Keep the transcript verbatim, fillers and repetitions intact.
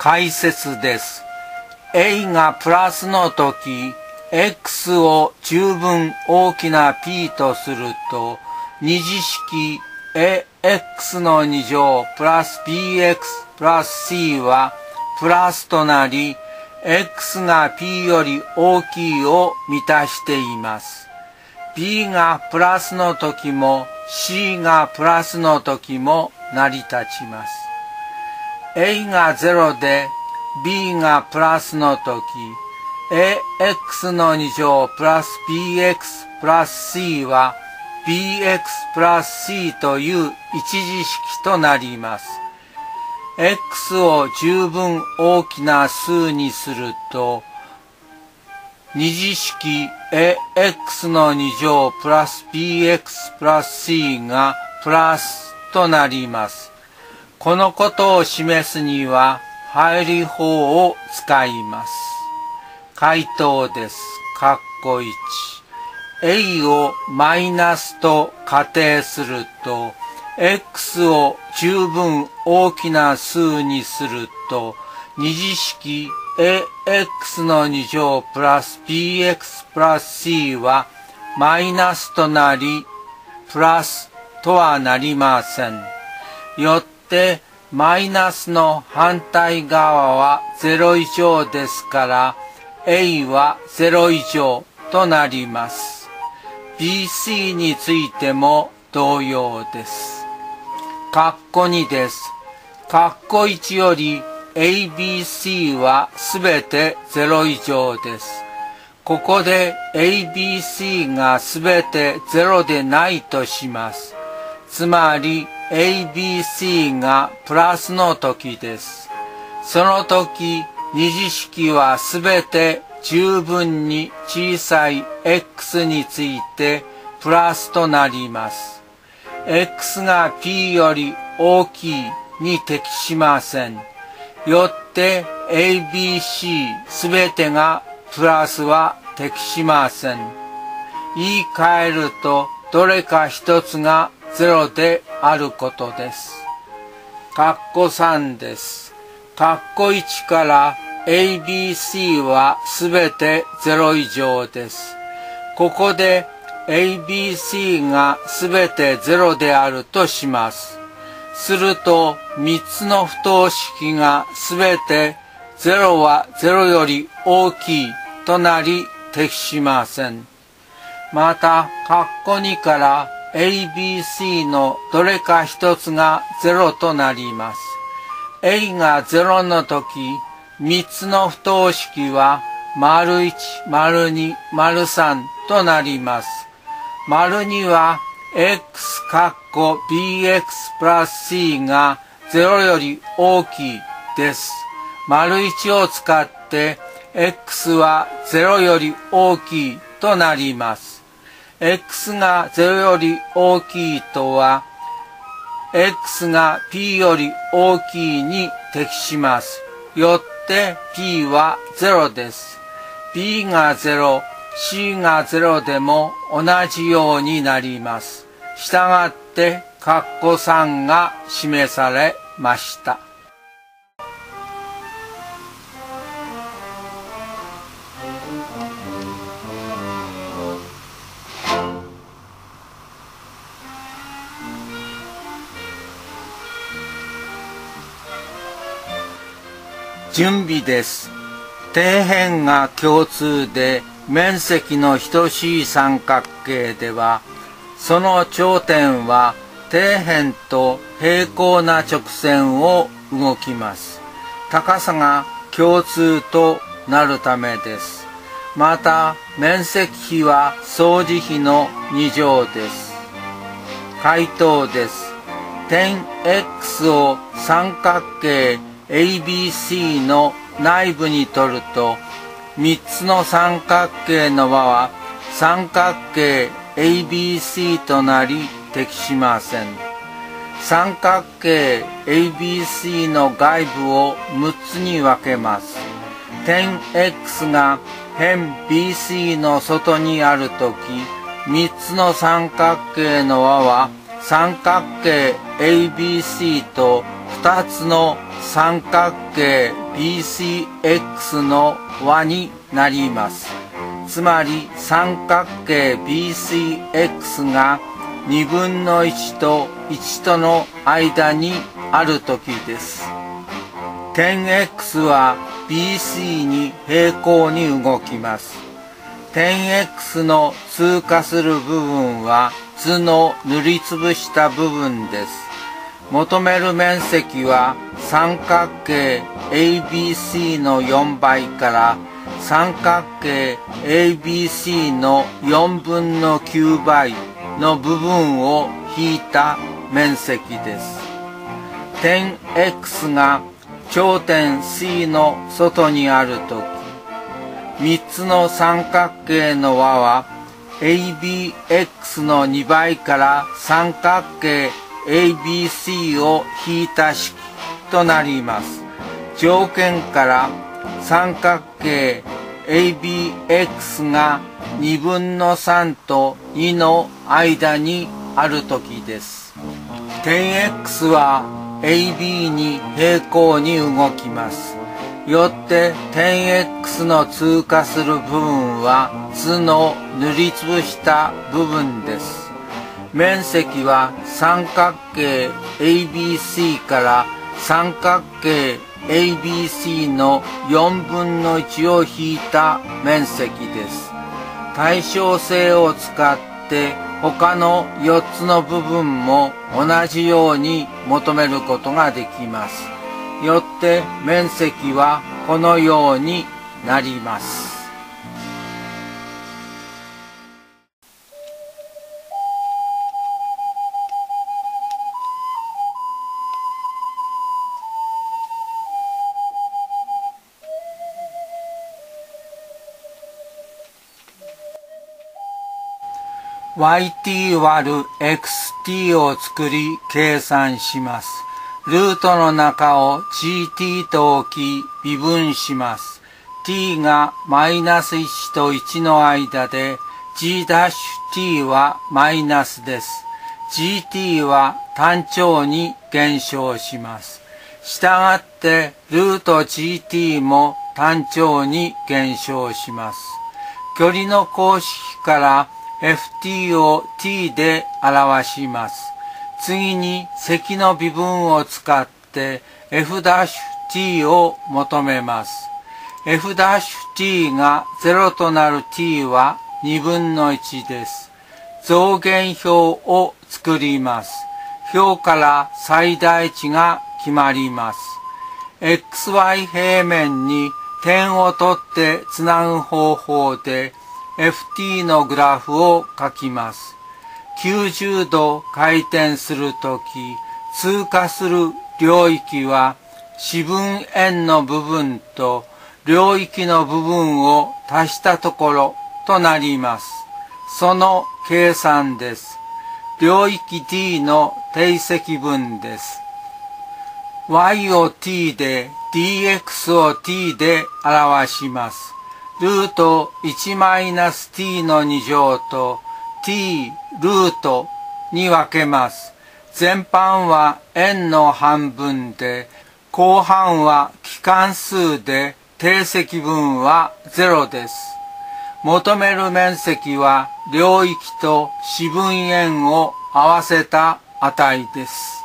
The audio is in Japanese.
解説です。A がプラスの時、x を十分大きな p とすると、二次式 ax のに乗プラス bx プラス c はプラスとなり、x が p より大きいを満たしています。b がプラスの時も c がプラスの時も成り立ちます。a がゼロで b がプラスの時、ax のに乗プラス bx プラス c は bx プラス c という一次式となります。x を十分大きな数にすると、二次式 ax のに乗プラス bx プラス c がプラスとなります。このことを示すには、入り法を使います。回答です。括弧いち。a をマイナスと仮定すると、x を十分大きな数にすると、二次式 ax のに乗プラス bx プラス c はマイナスとなり、プラスとはなりません。よって、マイナスの反対側はゼロ以上ですから、a はゼロ以上となります。bc についても同様です。括弧にです。括弧いちより abc はすべてゼロ以上です。ここで abc がすべてゼロでないとします。つまり abc がプラスの時です。その時、二次式はすべて十分に小さい x についてプラスとなります。x が p より大きいに適しません。よって abc すべてがプラスは適しません。言い換えるとどれか一つがゼロであることです。括弧さんです。括弧いちから abc はすべてゼロ以上です。ここで abc がすべてゼロであるとします。するとみっつの不等式がすべてゼロはゼロより大きいとなり適しません。また、括弧にから abc のどれか一つがゼロとなります。a がゼロの時、みっつの不等式は、丸いち、丸に、丸さんとなります。丸には、x 括弧 bx プラス c がゼロより大きいです。丸いちを使って、x はゼロより大きいとなります。x がゼロより大きいとは、x が p より大きいに適します。よって p はゼロです。b がゼロ、c がゼロでも同じようになります。したがって、括弧さんが示されました。準備です。底辺が共通で面積の等しい三角形では、その頂点は底辺と平行な直線を動きます。高さが共通となるためです。また、面積比は相似比のに乗です。回答です。点 x を三角形abc の内部に取ると、みっつの三角形の和は三角形 abc となり適しません。三角形 abc の外部をむっつに分けます。点 x が辺 bc の外にあるとき、みっつの三角形の和は三角形 abc とふたつの三角形ビーシーエックス の和になります。つまり三角形 ビーシーエックス がにぶんのいちといちとの間にあるときです。点 X は ビーシー に平行に動きます。点 X の通過する部分は図の塗りつぶした部分です。求める面積は三角形 エービーシー のよんばいから三角形 エービーシー のよんぶんのきゅうばいの部分を引いた面積です。点 X が頂点 C の外にあるとき、みっつの三角形の和は エービーエックス のにばいから三角形 エービーシー を引いた式となります。条件から三角形 エービーエックス がにぶんのさんとにの間にあるときです。点 X は エービー に平行に動きます。よって点 X の通過する部分は図の塗りつぶした部分です。面積は三角形 エービーシー から三角形 エービーシー のよんぶんのいちを引いた面積です。対称性を使って他のよっつの部分も同じように求めることができます。よって面積はこのようになります。ワイティー 割る エックスティー を作り計算します。ルートの中を ジーティー と置き微分します。t がマイナスいちといちの間で G'T はマイナスです。ジーティー は単調に減少します。したがってルート ジーティー も単調に減少します。距離の公式から エフティー を t で表します。次に積の微分を使って エフティー を求めます。エフティー がゼロとなる t はにぶんのいちです。増減表を作ります。表から最大値が決まります。エックスワイ 平面に点を取ってつなぐ方法でエフティー のグラフを書きます。きゅうじゅうど回転するとき、通過する領域は四分円の部分と領域の部分を足したところとなります。その計算です。領域 D の定積分です。y を t で dx を t で表します。ルート いちマイナスティー のに乗と t ルートに分けます。前半は円の半分で、後半は期間数で定積分はゼロです。求める面積は領域と四分円を合わせた値です。